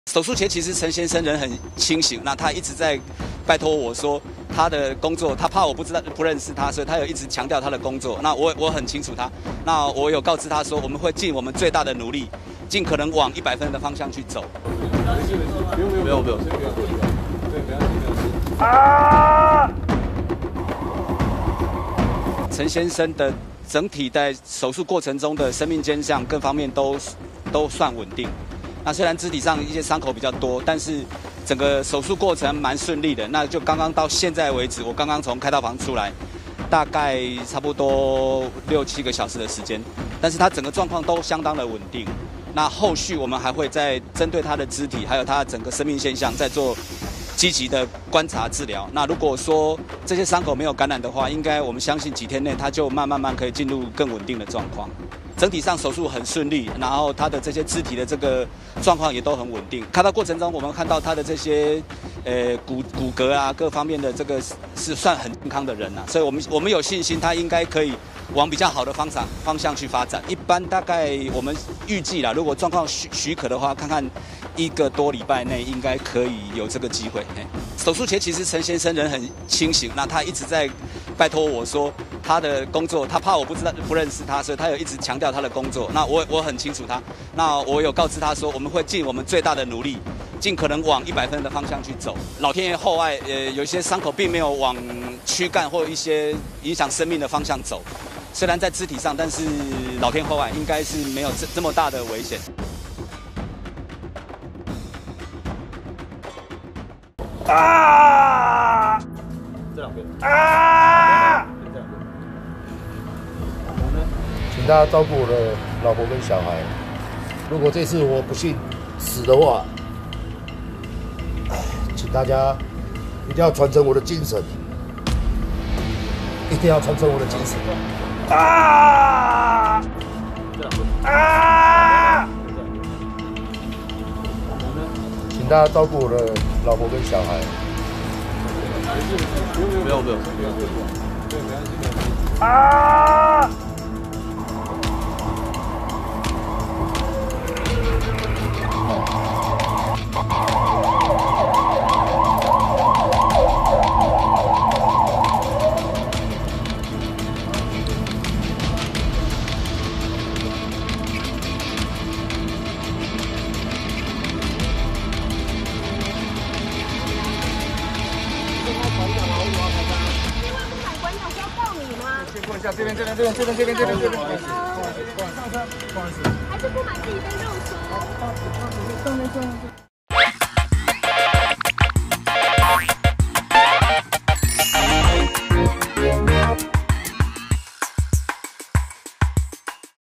手术前其实陈先生人很清醒，那他一直在拜托我说他的工作，他怕我不认识他，所以他有一直强调他的工作。那我很清楚他，那我有告知他说我们会尽我们最大的努力，尽可能往100分的方向去走。不用。啊！陈先生的整体在手术过程中的生命迹象各方面都算稳定。那虽然肢体上一些伤口比较多，但是整个手术过程蛮顺利的。那就刚刚到现在为止，我刚刚从开刀房出来，大概差不多6、7个小时的时间，但是他整个状况都相当的稳定。那后续我们还会再针对他的肢体，还有他整个生命现象，再做积极的观察治疗。那如果说这些伤口没有感染的话，应该我们相信几天内他就慢慢可以进入更稳定的状况。整体上手术很顺利，然后他的这些肢体的这个状况也都很稳定。开刀过程中，我们看到他的这些骨骼啊各方面的这个是算很健康的人啊，所以我们有信心他应该可以往比较好的方向去发展。一般大概我们预计啦，如果状况许可的话，看看1个多礼拜内应该可以有这个机会。手术前其实陈先生人很清醒，那他一直在拜托我说他的工作，他怕我不认识他，所以他有一直强调他的工作。那我很清楚他，那我有告知他说我们会尽我们最大的努力，尽可能往100分的方向去走。老天爷厚爱，有一些伤口并没有往躯干或一些影响生命的方向走。虽然在肢体上，但是老天厚爱，应该是没有这么大的危险。啊！ 这两边。 啊！ 请大家照顾我的老婆跟小孩。如果这次我不幸死的话，请大家一定要传承我的精神，一定要传承我的精神。啊！啊！请大家照顾我的老婆跟小孩。不用。啊！过一下这边，不好意思， 还是不买自己的肉松。